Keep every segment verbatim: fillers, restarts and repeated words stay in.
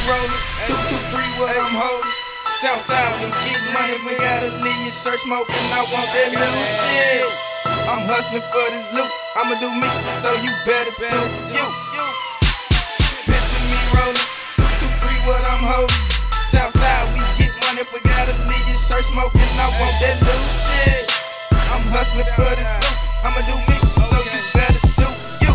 rolling, two, two, three, what I'm holding. Southside, we get money, we gotta leave your search smoking. I want that little shit. I'm hustling for this loot. I'ma do me, so you better do you. Picture me rolling, two, two, three, what I'm holding. Southside, we get money, we gotta leave your search smoking. I want that little shit. I'm hustling for this loot. I'ma do me, so you better do you.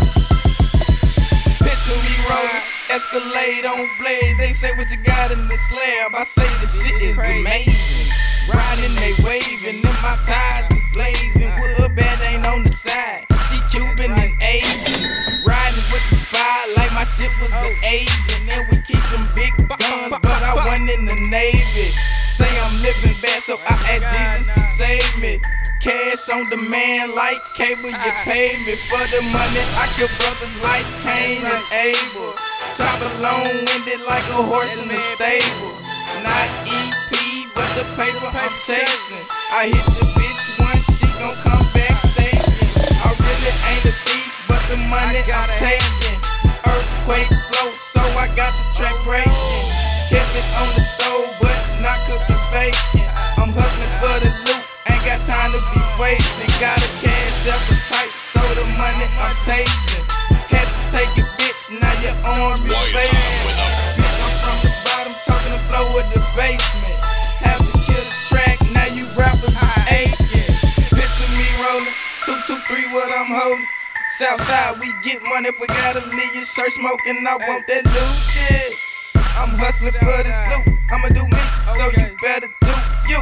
Picture me rolling, Escalade on blade. They say what you got in the slab. I say the shit is amazing. Riding, they waving, and my tires is blazing. With a band ain't on the side. She Cuban and Asian. Riding with the spy like my shit was an Asian. And we keep them big guns, but I won in the Navy. Say I'm living bad, so I ask Jesus to save me. Cash on demand like cable, you pay me for the money. I kill brothers like Cain and Abel. Chop it long-winded like a horse in the stable. Not E P, but the paper I'm chasing. I hit your bitch once, she gon' come back shaking. I really ain't a thief, but the money I'm taking. Earthquake float, so I got the track breaking. Kept it on the stove, but not cooking bacon. I'm hustling for the loot, ain't got time to be wasting. Got a cash appetite, so the money I'm tasting. Had to take it, bitch, now your arm is fading. Bitch, I'm from the bottom, talking the flow with the basement. Have to kill the track, now you rappers be aching. Picture me rolling, two, two, three, what I'm holding. Southside, we get money, if we gotta leave your shirt smoking. I want that loot shit. I'm hustling for this loot, I'ma do me, so you better do you.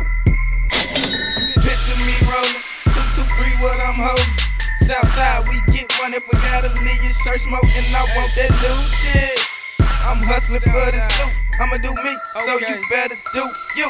Picture me rolling, two, two, three, what I'm holding. Southside, we get money, if we gotta leave your shirt smoking. I want that loot shit. I'm hustling for this loot, I'ma do me, so you better do you.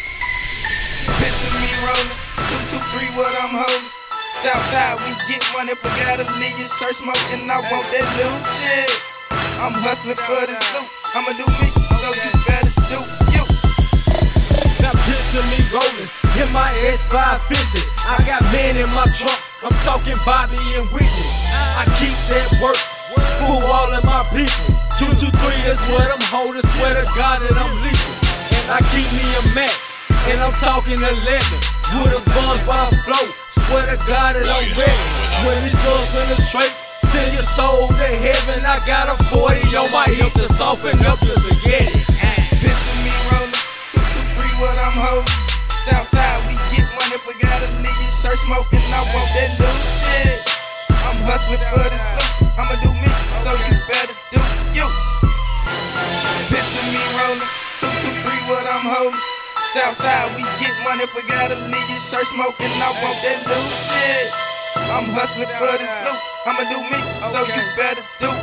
Picture me rolling, two, two, three, what I'm holding. Southside, we get money, if we gotta leave your shirt smoking. I want that loot shit. I'm hustling for this loot, I'ma do me, so you better do you. Now picture me rolling in my S five fifty. I got men in my trunk, I'm talking Bobby and Whitney. I keep that work for all of my people. Two, two, three is what I'm holding, swear to God that I'm leaving. And I keep me a Mac, and I'm talking eleven. With a SpongeBob flow, swear to God that I'm ready. When these souls in the straight, send your soul to heaven. I got a forty on my hip to soften up your spaghetti. Picture me rolling, two, two, three, what I'm holding. Southside, we get money, if we gotta leave your shirt smoking. I want that loot shit. I'm hustling for this loot, I'ma do me, so you better do you. Picture me rolling, two, two, three, what I'm holding. Southside, we get money, if we gotta leave your shirt smoking. I want that loot shit. I'm hustling for this loot, I'ma do me, so you better do